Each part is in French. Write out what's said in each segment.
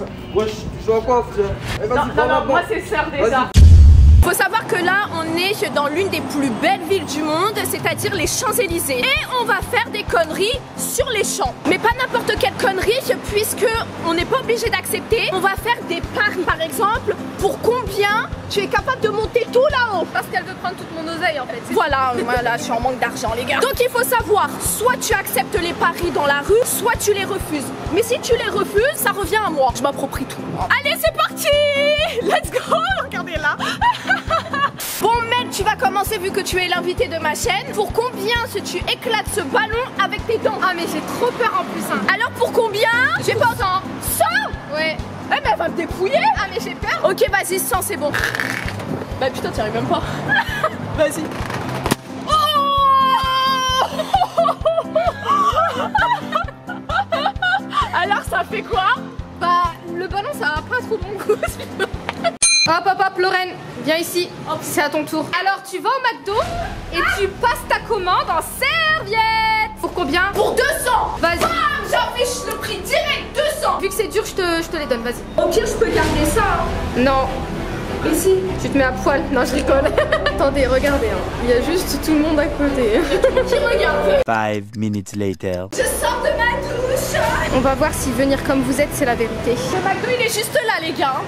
Wesh, tu joues à quoi, frère? Eh, vas-y, non, moi c'est sœur déjà. Faut savoir que là, on est dans l'une des plus belles villes du monde, c'est-à-dire les Champs-Élysées. Et on va faire des conneries sur les champs. Mais pas n'importe quelle connerie, puisque on n'est pas obligé d'accepter. On va faire des paris. Par exemple, pour combien tu es capable de monter tout là-haut? Parce qu'elle veut prendre toute mon oseille en fait. Voilà, je suis en manque d'argent les gars. Donc il faut savoir, soit tu acceptes les paris dans la rue, soit tu les refuses. Mais si tu les refuses, ça revient à moi. Je m'approprie tout. Allez, c'est parti! Let's go! Regardez là. Bon Mel, tu vas commencer vu que tu es l'invité de ma chaîne. Pour combien si tu éclates ce ballon avec tes dents? Ah mais j'ai trop peur en plus hein. Alors pour combien? J'ai pas 100. 100? Ouais. Eh ben elle va me dépouiller. Ah mais j'ai peur. Ok vas-y 100 c'est bon. Bah putain t'y arrives même pas. Vas-y. Alors ça fait quoi? Bah le ballon ça a pas trop bon goût. Hop hop hop Lorraine, viens ici, c'est à ton tour. Alors tu vas au McDo et tu passes ta commande en serviette. Pour combien? Pour 200. Vas-y. J'affiche le prix direct 200. Vu que c'est dur, je te les donne, vas-y. Au pire je peux garder ça hein. Non. Mais si. Tu te mets à poil. Non je rigole. Attendez, regardez hein. Il y a juste tout le monde à côté. Qui regarde? 5 minutes later. Je sors de ma douche. On va voir si venir comme vous êtes c'est la vérité. Le McDo il est juste là les gars.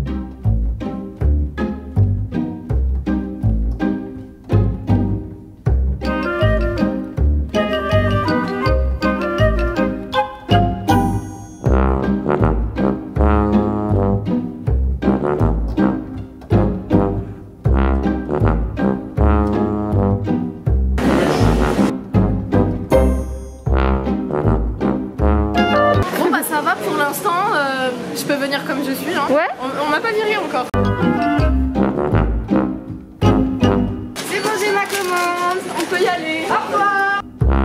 Je peux venir comme je suis hein. Ouais. On m'a pas viré encore. C'est bon j'ai ma commande. On peut y aller. Au revoir.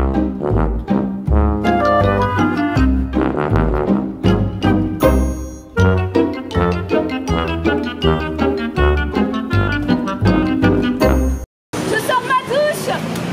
Je sors ma douche.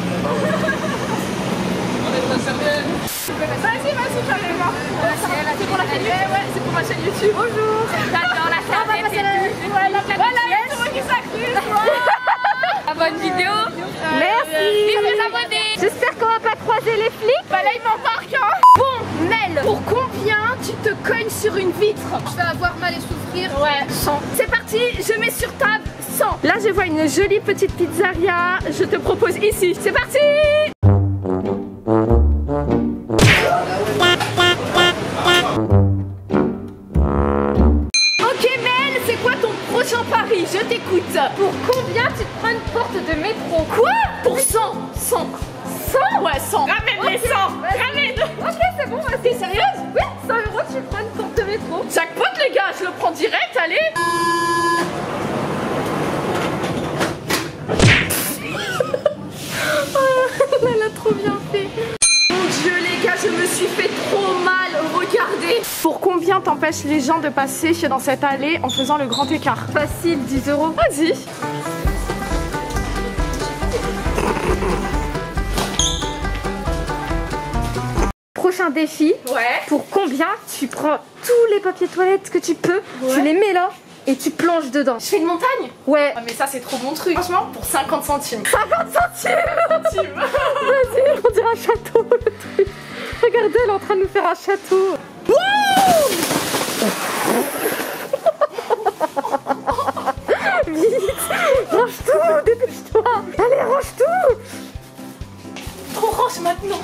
Vas-y, carrément. C'est pour la chaîne YouTube. Ouais, c'est pour ma chaîne YouTube. Bonjour. J'adore la serviette. Voilà, c'est moi qui s'accuse. La bonne vidéo. Merci. Vive les abonnés. J'espère qu'on va pas croiser les flics. Bah là, il m'embarque. Hein. Bon, Mel, pour combien tu te cognes sur une vitre? Je vais avoir mal et souffrir. Ouais. 100. C'est parti, je mets sur table 100. Là, je vois une jolie petite pizzeria. Je te propose ici. C'est parti. Paris, je t'écoute. Pour combien tu te prends une porte de métro? Quoi? Pour 100. 100. 100? Ouais, 100. Ramène les 100. Ramène. Ok, c'est bon, vas-y. T'es sérieuse? Oui, 100 €, tu prends une porte de métro. Jackpot les gars, je le prends direct, allez. Elle a trop bien fait. Mon Dieu les gars, je me suis fait trop mal. Regardez. Pour combien t'empêches les gens de passer dans cette allée en faisant le grand écart? Facile, 10 €. Vas-y. Prochain défi. Ouais. Pour combien tu prends tous les papiers toilettes que tu peux, tu les mets là et tu plonges dedans. Je fais une montagne? Ouais. Ah, mais ça c'est trop bon truc. Franchement, pour 50 centimes. 50 centimes. Vas-y, on dirait un château le truc. Regardez, elle est en train de nous faire un château. Vite, range tout, dépêche-toi. Allez, range tout. On range maintenant.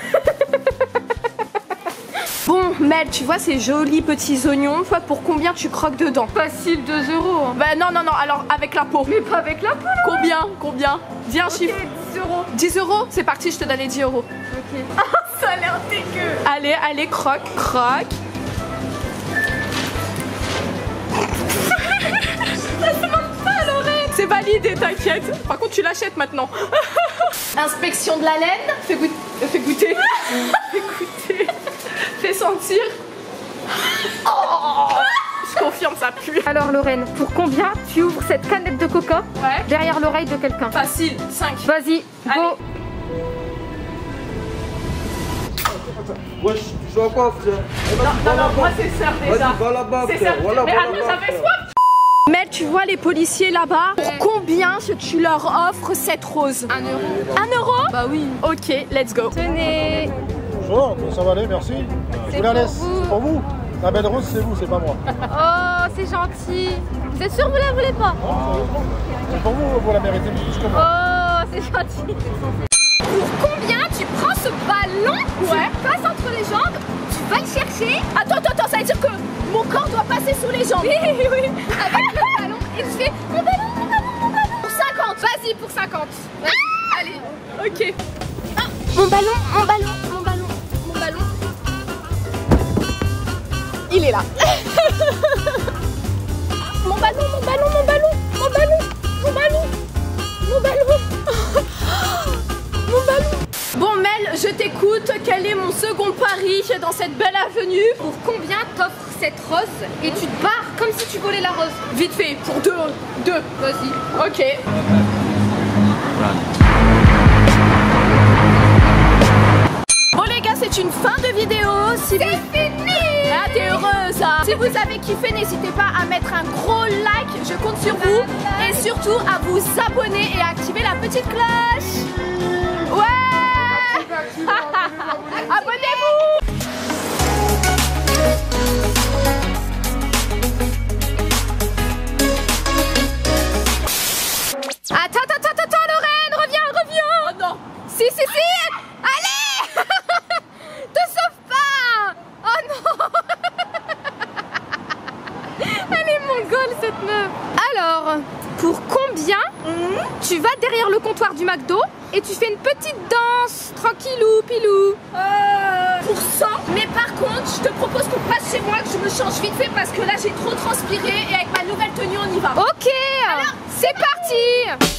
Bon, Mel, tu vois ces jolis petits oignons, toi, pour combien tu croques dedans? Facile, 2 €. Bah non, alors avec la peau. Mais pas avec la peau là. Combien? Dis un chiffre. 10 €. 10 €? C'est parti, je te donne les 10 €. Ok. Ça a l'air dégueu. Allez, croque. C'est validé, t'inquiète. Par contre, tu l'achètes maintenant. Inspection de la laine. Fais goûter. Fais goûter. Fais sentir. Oh, je confirme, ça pue. Alors Lorraine, pour combien tu ouvres cette canette de coca derrière l'oreille de quelqu'un? Facile, 5. Vas-y, go. Wesh, tu joues à quoi, frère? Non, moi c'est sœur déjà. Vas-y, va là-bas, C'est frère. sœur. Voilà, Mais va attends, là-bas, j'avais frère. soif. Mel, tu vois les policiers là-bas? Pour combien tu leur offres cette rose? 1 euro. 1 euro? Bah oui. Ok, let's go. Tenez. Bonjour, ça va aller, merci. Je vous la laisse, vous. c'est pour vous. La belle rose, c'est vous, c'est pas moi. Oh, c'est gentil. Vous êtes sûr que vous la voulez pas? Non, sérieusement, c'est pour vous, vous la méritez plus que moi. Oh, c'est gentil. Pour combien tu prends ce ballon, tu passes entre les jambes, tu vas le chercher. Attends, ça veut dire que mon corps doit passer sous les jambes. Oui, oui. Avec le ballon et tu fais mon ballon, mon ballon, mon ballon. Pour 50. Vas-y, pour 50. Vas-y, allez. Ok. Mon ballon, mon ballon, mon ballon, mon ballon. Il est là. Mon ballon, mon ballon, mon ballon, mon ballon, mon ballon, mon ballon. Mon ballon. Bon Mel, je t'écoute. Quel est mon second pari dans cette belle avenue? Pour combien t'offres cette rose et tu te barres comme si tu volais la rose? Vite fait, pour deux. Vas-y. Ok. Bon les gars, c'est une fin de vidéo. Si vous... Fini. Ah, t'es heureuse hein. Si vous avez kiffé, n'hésitez pas à mettre un gros like, je compte sur vous. Et surtout à vous abonner et à activer la petite cloche. Ouais. Abonnez-vous. Attends, Lorraine, reviens. Oh non. Si. Allez. Te sauve pas. Oh non. Elle est mongole cette meuf. Alors, pour combien tu vas derrière le comptoir du McDo et tu fais une petite danse tranquillou pilou? Pour 100. Mais par contre, je te propose qu'on passe chez moi, que je me change vite fait parce que là j'ai trop transpiré et avec ma nouvelle tenue on y va. Ok. Alors, c'est parti.